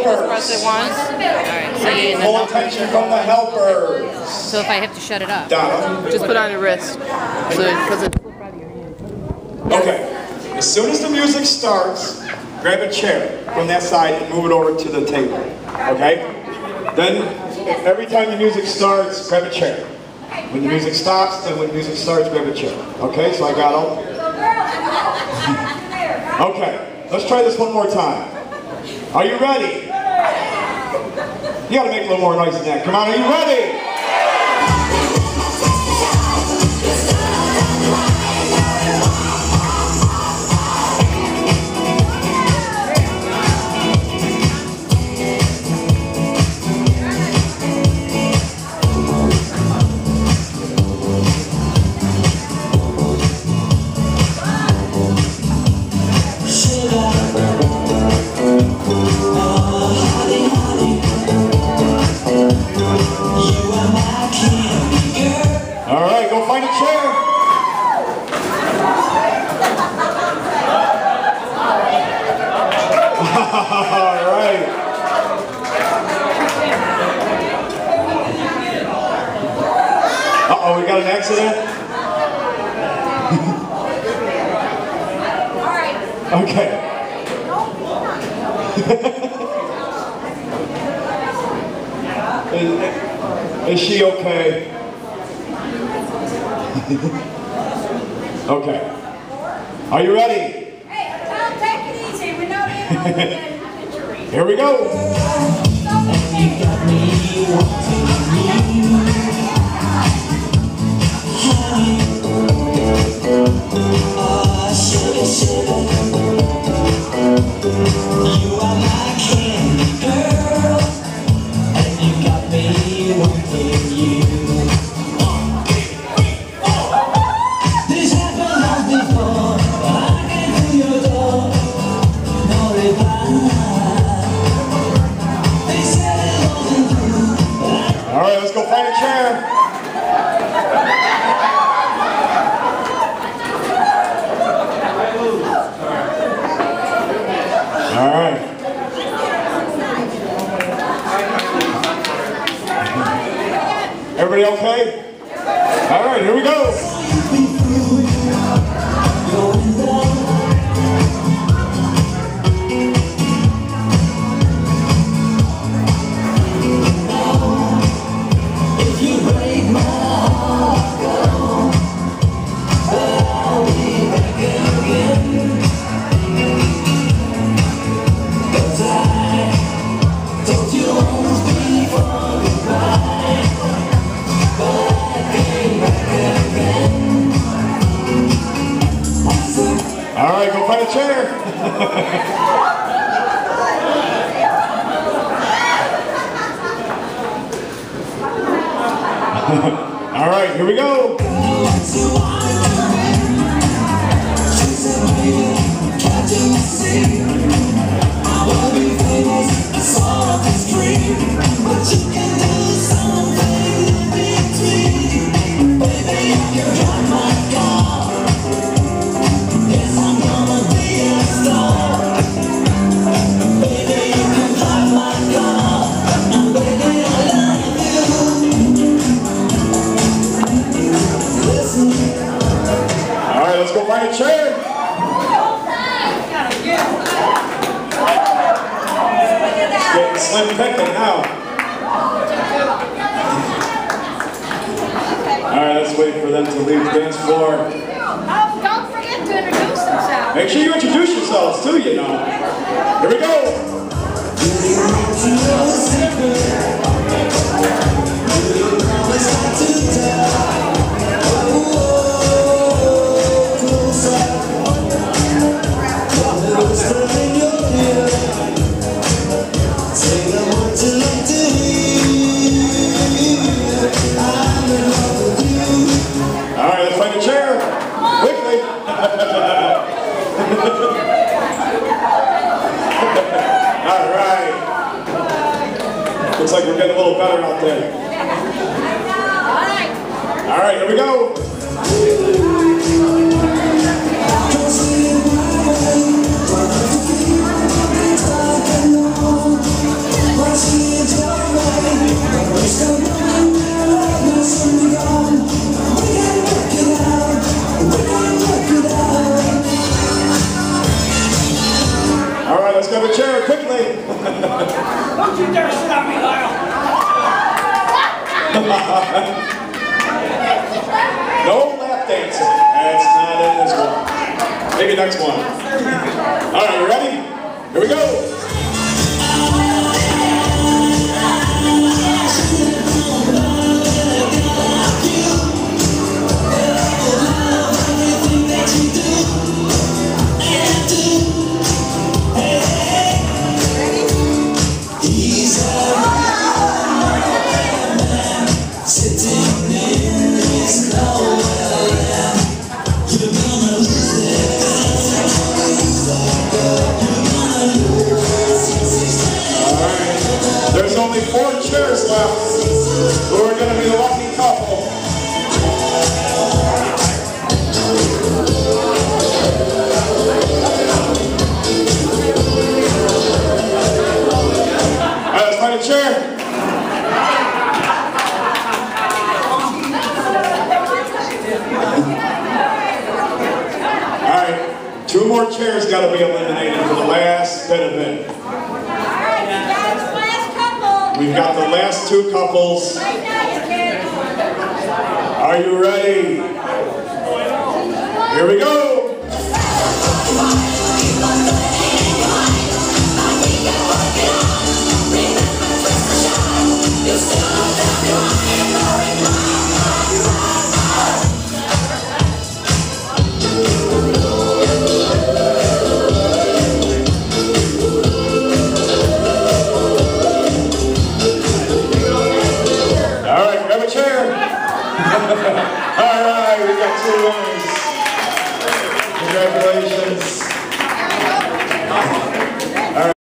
Just press it once. Alright, so you Full attention from the helpers. So if I have to shut it up. Donna. Just put on your wrist. So because it. Okay. As soon as the music starts, grab a chair from that side and move it over to the table. Okay? Then, every time the music starts, grab a chair. When the music stops, and when the music starts, grab a chair. Okay? So I got them. Okay. Let's try this one more time. Are you ready? You gotta make a little more noise than that. Come on, are you ready? Find a chair. All right. Uh-oh, we got an accident? Okay. Is she okay? Okay. Are you ready? Hey, Tom, take it easy. We know you're going to get an injury. Here we go. You are my candy girl, and you got me wanting you. All right, let's go find a chair. All right. Everybody okay? All right, here we go. All right, go find a chair. All right, here we go. Let's go find a chair. It's getting slim picking now. Alright, let's wait for them to leave the dance floor. Oh, don't forget to introduce themselves. Make sure you introduce yourselves too, you know. Here we go. Alright, let's find a chair. Quickly. Alright. Looks like we're getting a little better out there. Alright, here we go. Maybe next one. All right, you ready? Here we go. There's only 4 chairs left, so we're going to be the lucky couple. All right, let's find a chair. All right, 2 more chairs got to be eliminated for the last bit of it. We've got the last 2 couples. Are you ready? Here we go. Grab a chair. All right, we got 2 winners. Congratulations.